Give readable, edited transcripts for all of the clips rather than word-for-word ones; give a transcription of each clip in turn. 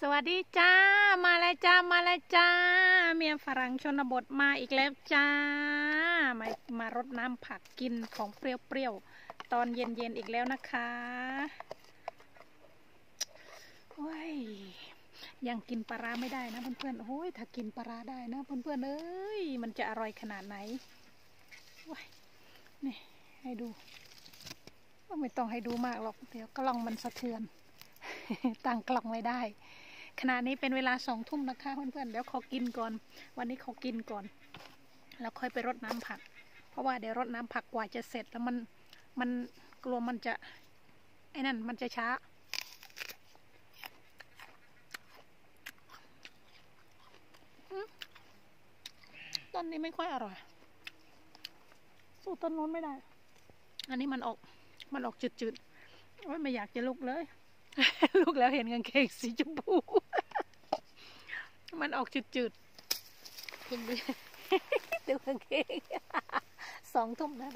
สวัสดีจ้ามาแล้วจ้ามาแล้วจ้าเมียฝรั่งชนบทมาอีกแล้วจ้ามารดน้ำผักกินของเปรี้ยวๆตอนเย็นๆอีกแล้วนะคะโอ้ยยังกินปลาร้าไม่ได้นะเพื่อนๆโอ้ยถ้ากินปลาร้าได้นะเพื่อนๆเอ้ยมันจะอร่อยขนาดไหนว้ยนี่ให้ดูไม่ต้องให้ดูมากหรอกเดี๋ยวกล้องมันสะเทือนตั้งกล้องไม่ได้ขณะนี้เป็นเวลา2 ทุ่มนะคะเพื่อนๆเดี๋ยวขอกินก่อนวันนี้ขอกินก่อนแล้วค่อยไปรดน้ำผักเพราะว่าเดี๋ยวรดน้ำผักกว่าจะเสร็จแล้วมันกลัวมันจะไอ้นั่นมันจะช้าต้นนี้ไม่ค่อยอร่อยสู้ต้นโน้นไม่ได้อันนี้มันออกจืดๆไม่อยากจะลุกเลยลุกแล้วเห็นกางเกงสีชมพูมันออกจืดๆกินดิดูกางเกง2 ทุ่มนะ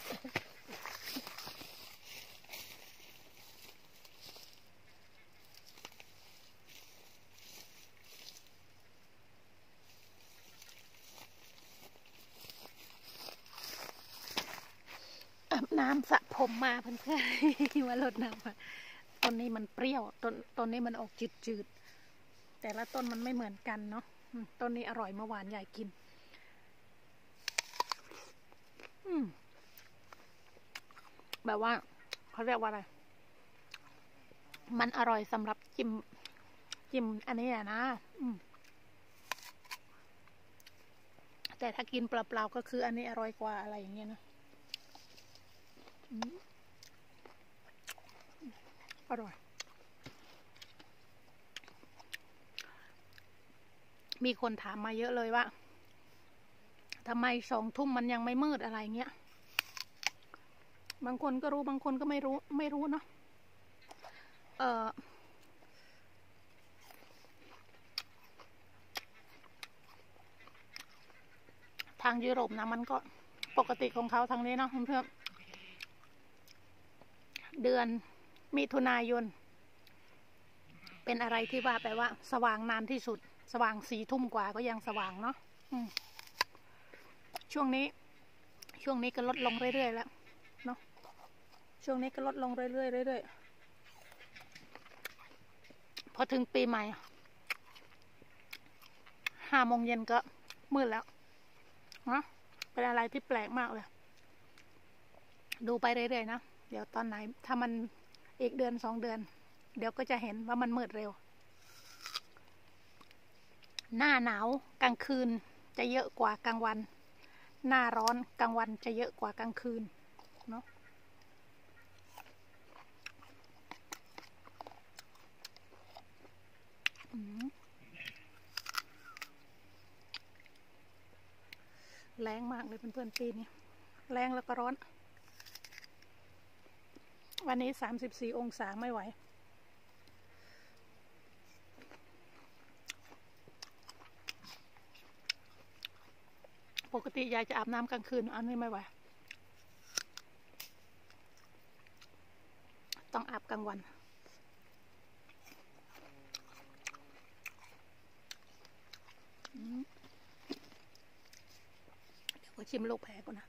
อาบน้ำสระผมมาเพื่อนๆว่ารดน้ำต้นนี้มันเปรี้ยวต้นนี้มันออกจืดๆแต่ละต้นมันไม่เหมือนกันเนาะต้นนี้อร่อยเมื่อวานยายกินแบบว่าเขาเรียกว่าอะไรมันอร่อยสำหรับจิ้มอันนี้นะแต่ถ้ากินเปล่าๆก็คืออันนี้อร่อยกว่าอะไรอย่างเงี้ยนะอร่อยมีคนถามมาเยอะเลยว่าทำไม2 ทุ่มมันยังไม่มืดอะไรเงี้ยบางคนก็รู้บางคนก็ไม่รู้เนาะทางยุโรปนะมันก็ปกติของเขาทางนี้เนาะเพื่อนเดือนมิถุนายนเป็นอะไรที่ว่าแปลว่าสว่างนานที่สุดสว่าง4 ทุ่มกว่าก็ยังสว่างเนาะช่วงนี้ก็ลดลงเรื่อยๆแล้วเนาะช่วงนี้ก็ลดลงเรื่อยๆพอถึงปีใหม่5 โมงเย็นก็มืดแล้วนะเป็นอะไรที่แปลกมากเลยดูไปเรื่อยๆนะเดี๋ยวตอนไหนถ้ามันอีก1 เดือน 2 เดือนเดี๋ยวก็จะเห็นว่ามันมืดเร็วหน้าหนาวกลางคืนจะเยอะกว่ากลางวันหน้าร้อนกลางวันจะเยอะกว่ากลางคืนเนาะแรงมากเลยเพื่อนๆปีนี้แรงแล้วก็ร้อนวันนี้34 องศาไม่ไหวปกติยายจะอาบน้ำกลางคืนอันนี้ไม่ไหวต้องอาบกลางวันเดี๋ยวก็ชิมลูกแพ้ก่อนนะ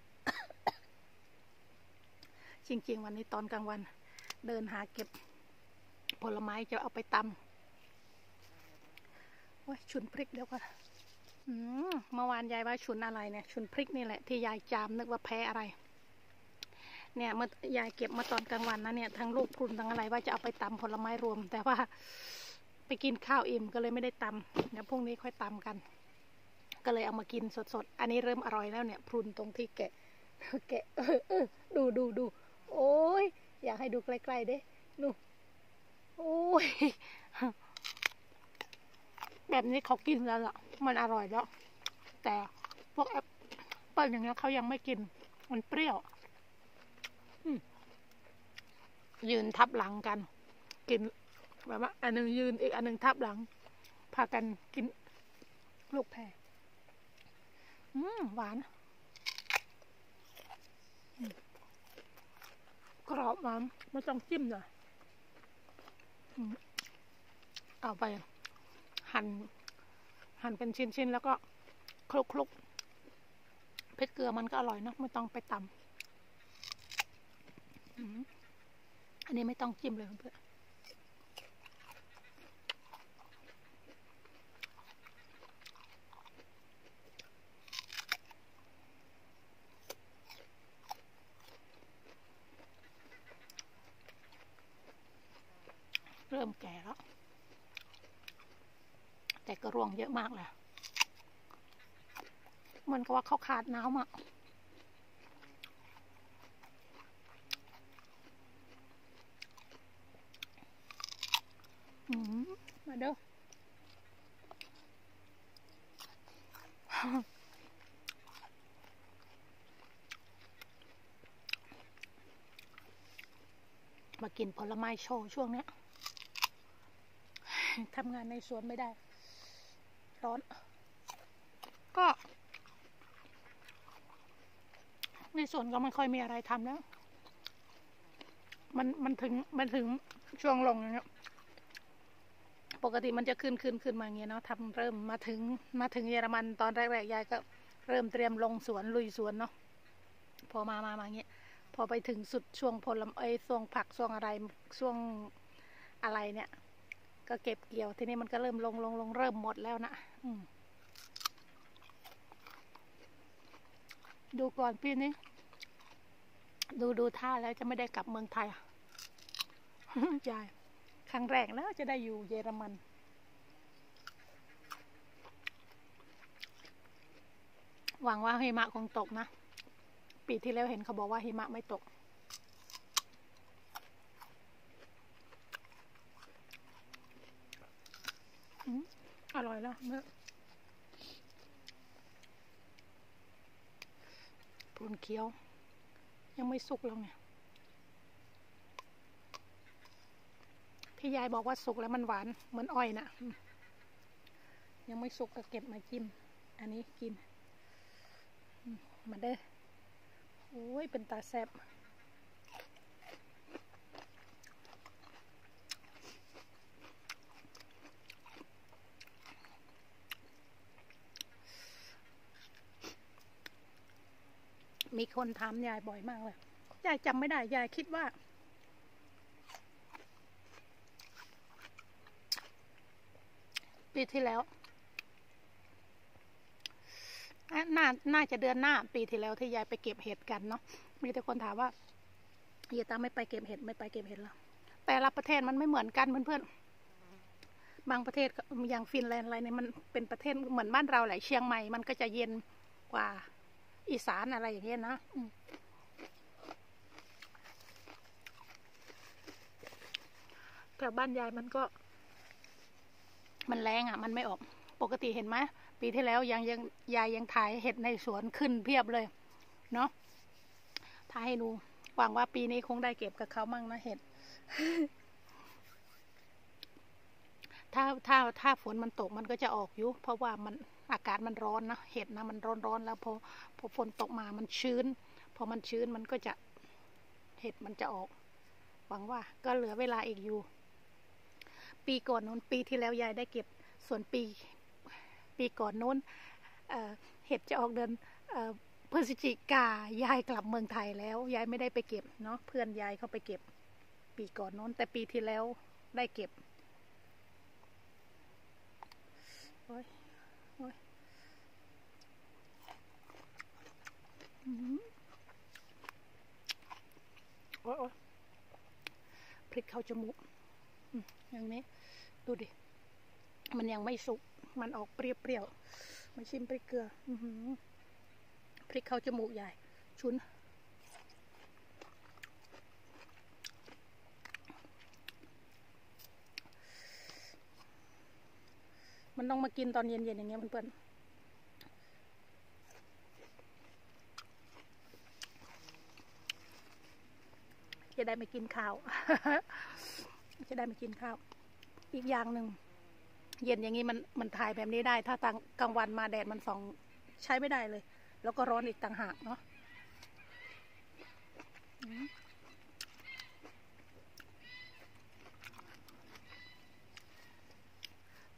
จริงๆวันนี้ตอนกลางวันเดินหาเก็บผลไม้จะเอาไปตำว่าฉุนพริกเดี๋ยวก่อนเมื่อวานยายว่าฉุนอะไรเนี่ยฉุนพริกนี่แหละที่ยายจามนึกว่าแพ้อะไรเนี่ยเมื่อยายเก็บมาตอนกลางวันนะเนี่ยทั้งลูกพรุนทั้งอะไรว่าจะเอาไปตำผลไม้รวมแต่ว่าไปกินข้าวอิ่มก็เลยไม่ได้ตำเดี๋ยวพรุ่งนี้ค่อยตำกันก็เลยเอามากินสดๆอันนี้เริ่มอร่อยแล้วเนี่ยพรุนตรงที่แกะดูโอ้ยอยากให้ดูใกล้ๆเด้ดูโอ้ยแบบนี้เขากินแล้วล่ะมันอร่อยแล้วแต่พวกแอปเปิ้ลอย่างเงี้ยเขายังไม่กินมันเปรี้ยวยืนทับหลังกันกินแบบว่าอันหนึ่งยืนอีกอันหนึ่งทับหลังพากันกินลูกแพรหวานกรอบมันไม่ต้องจิ้มเลยเอาไปหั่นหั่นเป็นชิ้นๆแล้วก็คลุกๆพริกเกลือมันก็อร่อยเนาะไม่ต้องไปตำอันนี้ไม่ต้องจิ้มเลยเพื่อนเริ่มแก่แล้วแต่ก็ร่วงเยอะมากเลยเหมือนกับว่าเขาขาดน้ำอ่ะมาเด้อมากินผลไม้โชว์ช่วงนี้ทำงานในสวนไม่ได้ร้อนก็ในสวนก็ไม่ค่อยมีอะไรทำแล้วมันถึงช่วงลงอย่างเงี้ยปกติมันจะขึ้นมาอย่างเงี้ยเนาะเริ่มมาถึงเยอรมันตอนแรกๆยายก็เริ่มเตรียมลงสวนลุยสวนเนาะพอมาอย่างเงี้ยพอไปถึงสุดช่วงผลไม้ช่วงผักช่วงอะไรช่วงอะไรเนี่ยก็เก็บเกี่ยวทีนี้มันก็เริ่มลงเริ่มหมดแล้วนะดูก่อนพี่นี้ดูท่าแล้วจะไม่ได้กลับเมืองไทยยายครั้งแรกแล้วจะได้อยู่เยอรมันหวังว่าหิมะคงตกนะปีที่แล้วเห็นเขาบอกว่าหิมะไม่ตกอร่อยแล้วเนื้อพรุนเคี้ยวยังไม่สุกแล้วเนี่ยพี่ยายบอกว่าสุกแล้วมันหวานเหมือนอ้อยนะยังไม่สุกก็เก็บมาจิ้มอันนี้กินมาเด้อโอ้ยเป็นตาแซ่บมีคนถามยายบ่อยมากเลยยายจำไม่ได้ยายคิดว่าปีที่แล้วน่าจะเดือนหน้าปีที่แล้วที่ยายไปเก็บเห็ดกันเนาะมีแต่คนถามว่าเฮียตาไม่ไปเก็บเห็ดแล้วแต่ละประเทศมันไม่เหมือนกันเพื่อนๆบางประเทศอย่างฟินแลนด์อะไรเนี่ยมันเป็นประเทศเหมือนบ้านเราแหละเชียงใหม่มันก็จะเย็นกว่าอีสานอะไรอย่างเงี้ยนะแต่บ้านยายมันก็มันแรงอ่ะมันไม่ออกปกติเห็นไหมปีที่แล้วยายยังถ่ายเห็ดในสวนขึ้นเพียบเลยเนาะถ่ายให้ดูหวังว่าปีนี้คงได้เก็บกับเขามั่งนะเห็ดถ้าฝนมันตกมันก็จะออกอยู่เพราะว่ามันอากาศมันร้อนนะเห็ดนะมันร้อนแล้วพอฝนตกมามันชื้นพอมันชื้นมันก็จะเห็ดมันจะออกหวังว่าก็เหลือเวลาอีกอยู่ปีก่อนนู้นปีที่แล้วยายได้เก็บส่วนปีก่อนนู้นเห็ดจะออกเดือนพฤศจิกายายกลับเมืองไทยแล้วยายไม่ได้ไปเก็บเนาะเพื่อนยายเขาไปเก็บปีก่อนนู้นแต่ปีที่แล้วได้เก็บโอ้ยพริกเข้าจมูกอย่างนี้ดูดิมันยังไม่สุกมันออกเปรี้ยวๆมาชิมพริกเกลือพริกเข้าจมูกใหญ่ชุนมันต้องมากินตอนเย็นๆอย่างเงี้ยเพื่อนๆจะได้ไม่กินข้าว จะได้ไม่กินข้าวอีกอย่างหนึ่งเย็นอย่างนี้มันถ่ายแบบนี้ได้ถ้ากลางวันมาแดดมันส่องใช้ไม่ได้เลยแล้วก็ร้อนอีกต่างหากเนาะ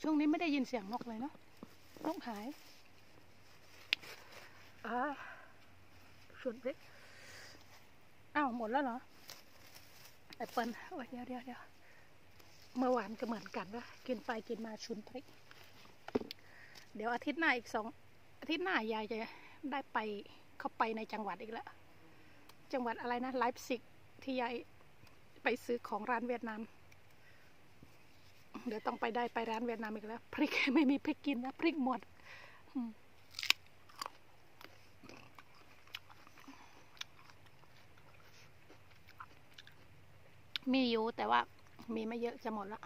ช่วงนี้ไม่ได้ยินเสียงนกเลยเนาะนกหายชุดเล็กอ้าวหมดแล้วเหรอแอปเปิ้ลโอ้ยเดี๋ยวเมื่อวานก็เหมือนกันว่ากินไปกินมาชุนพริกเดี๋ยวอาทิตย์หน้าอีก2 อาทิตย์หน้ายายจะได้ไปเข้าไปในจังหวัดอีกแล้วจังหวัดอะไรนะไลฟ์ซิกที่ยายไปซื้อของร้านเวียดนามเดี๋ยวต้องไปร้านเวียดนามอีกแล้วพริกไม่มีพริกกินนะพริกหมดมีอยู่แต่ว่ามีไม่เยอะจะหมดละ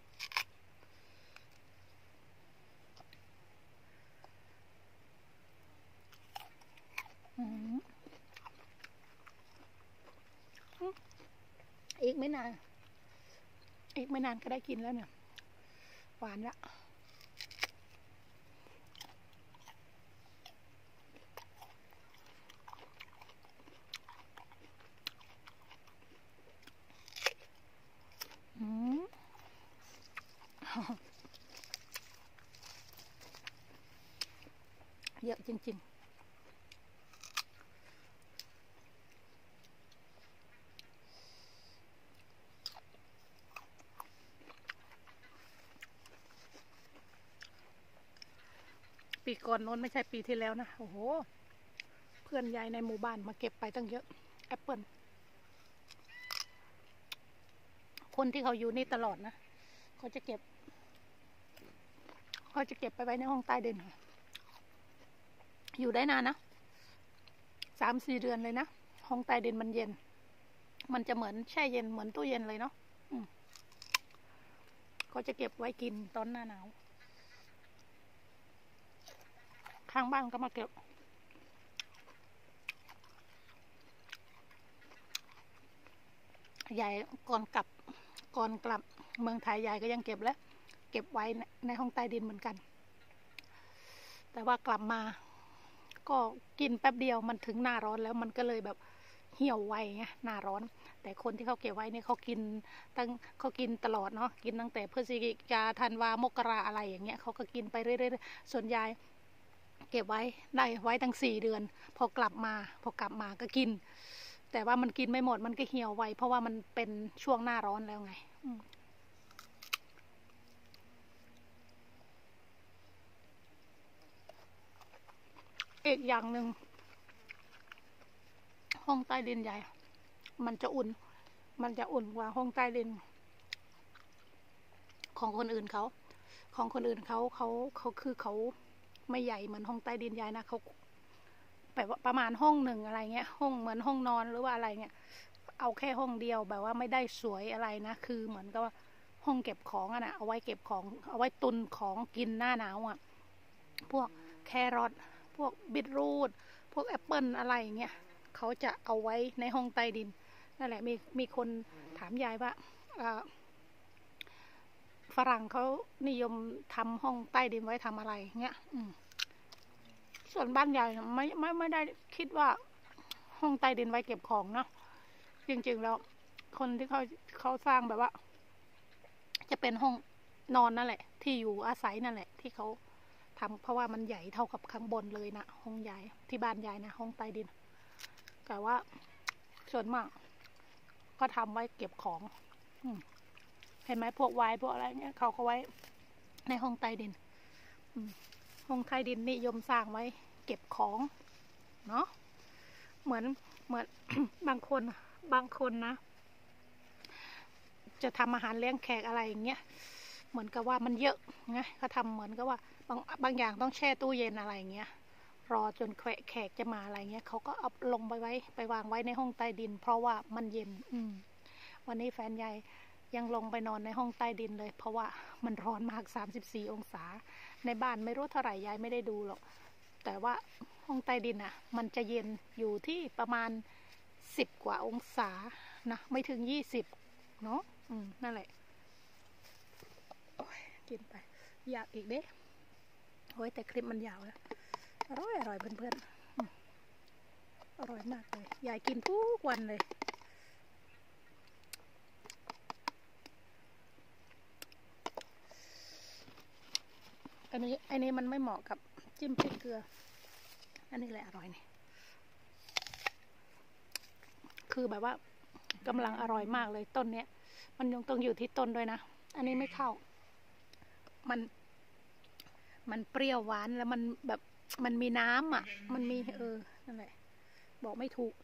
อีกไม่นานก็ได้กินแล้วเนี่ยหวานละเยอะจริงๆปีก่อนโน้นไม่ใช่ปีที่แล้วนะโอ้โหเพื่อนยายในหมู่บ้านมาเก็บไปตั้งเยอะแอปเปิลคนที่เขาอยู่นี่ตลอดนะเขาจะเก็บไปไว้ในห้องใต้ดินอยู่ได้นานนะ3-4 เดือนเลยนะห้องใต้ดินมันเย็นมันจะเหมือนแช่เย็นเหมือนตู้เย็นเลยเนาะเขาจะเก็บไว้กินตอนหน้าหนาวข้างบ้านก็มาเก็บยายก่อนกลับเมืองไทยยายก็ยังเก็บแล้วเก็บไว้ในห้องใต้ดินเหมือนกันแต่ว่ากลับมาก็กินแป๊บเดียวมันถึงหน้าร้อนแล้วมันก็เลยแบบเหี่ยวไวไงหน้าร้อนแต่คนที่เขาเก็บไว้เนี่ยเขากินตลอดเนาะกินตั้งแต่พฤศจิกาธันวามกราอะไรอย่างเงี้ยเขาก็กินไปเรื่อยๆส่วนยายเก็บไว้ได้ไว้ตั้ง4 เดือนพอกลับมาก็กินแต่ว่ามันกินไม่หมดมันก็เหี่ยวไวเพราะว่ามันเป็นช่วงหน้าร้อนแล้วไงอีกอย่างหนึ่งห้องใต้ดินใหญ่มันจะอุ่นกว่าห้องใต้ดินของคนอื่นเขาคือเขาไม่ใหญ่เหมือนห้องใต้ดินใหญ่นะเขาแบบว่าประมาณห้องหนึ่งอะไรเงี้ยห้องเหมือนห้องนอนหรือว่าอะไรเงี้ยเอาแค่ห้องเดียวแบบว่าไม่ได้สวยอะไรนะคือเหมือนกับว่าห้องเก็บของอะนะเอาไว้เก็บของเอาไว้ตุนของกินหน้าหนาวอะพวกแครอทพวกบีทรูทพวกแอปเปิลอะไรอย่างเงี้ยเขาจะเอาไว้ในห้องใต้ดินนั่นแหละมีคนถามยายว่าฝรั่งเขานิยมทำห้องใต้ดินไว้ทำอะไรเงี้ยส่วนบ้านใหญ่ไม่ได้คิดว่าห้องใต้ดินไว้เก็บของเนาะจริงๆแล้วคนที่เขาสร้างแบบว่าจะเป็นห้องนอนนั่นแหละที่อยู่อาศัยนั่นแหละที่เขาทำเพราะว่ามันใหญ่เท่ากับข้างบนเลยนะห้องใหญ่ที่บ้านใหญ่นะห้องใต้ดินแต่ว่าส่วนมากก็ทำไว้เก็บของเห็นไหมพวกไวน์พวกอะไรเงี้ยเขาไว้ในห้องใต้ดินห้องใต้ดินนิยมสร้างไว้เก็บของเนาะเหมือน บางคนนะจะทำอาหารเลี้ยงแขกอะไรอย่างเงี้ยเหมือนกับว่ามันเยอะไงเขาทำเหมือนกับว่าบางอย่างต้องแช่ตู้เย็นอะไรอย่างเงี้ยรอจนแขกจะมาอะไรเงี้ยเขาก็เอาลงไปวางไว้ในห้องใต้ดินเพราะว่ามันเย็นวันนี้แฟนยายยังลงไปนอนในห้องใต้ดินเลยเพราะว่ามันร้อนมาก34 องศาในบ้านไม่รู้เท่าไหร่ยายไม่ได้ดูหรอกแต่ว่าห้องใต้ดินอ่ะมันจะเย็นอยู่ที่ประมาณ10 กว่าองศานะไม่ถึง20เนาะนั่นแหละกินไปอยากอีกเด้โอ้ยแต่คลิปมันยาวแล้วอร่อยเพื่อนๆอร่อยมากเลยยายกินทุกวันเลยอันนี้มันไม่เหมาะกับจิ้มพริกเกลืออันนี้แหละอร่อยนี่คือแบบว่ากำลังอร่อยมากเลยต้นเนี้ยมันยังต้องอยู่ที่ต้นด้วยนะอันนี้ไม่เข้ามันเปรี้ยวหวานแล้วมันแบบมันมีน้ำอ่ะมันมีนั่นแหละบอกไม่ถูก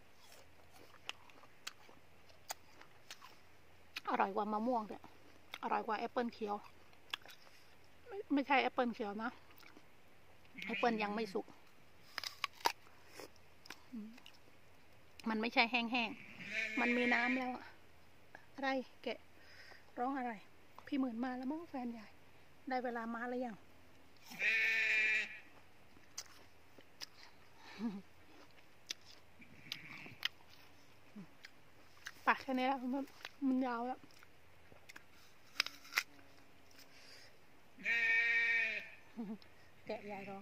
อร่อยกว่ามะม่วงเนี่ยอร่อยกว่าแอปเปิลเขียวไม่ใช่แอปเปิลเขียวนะแอปเปิลยังไม่สุกมันไม่ใช่แห้งๆมันมีน้ำแล้วอะไรแกะร้องอะไรพี่หมื่นมาแล้วมั้งแฟนใหญ่ได้เวลามาแล้วยังปากแค่นี้แล้วมันยาวแล้วแกะใหญ่ร้อง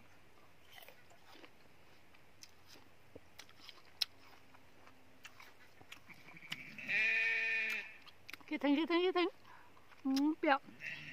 คิดถึงเปรี้ยว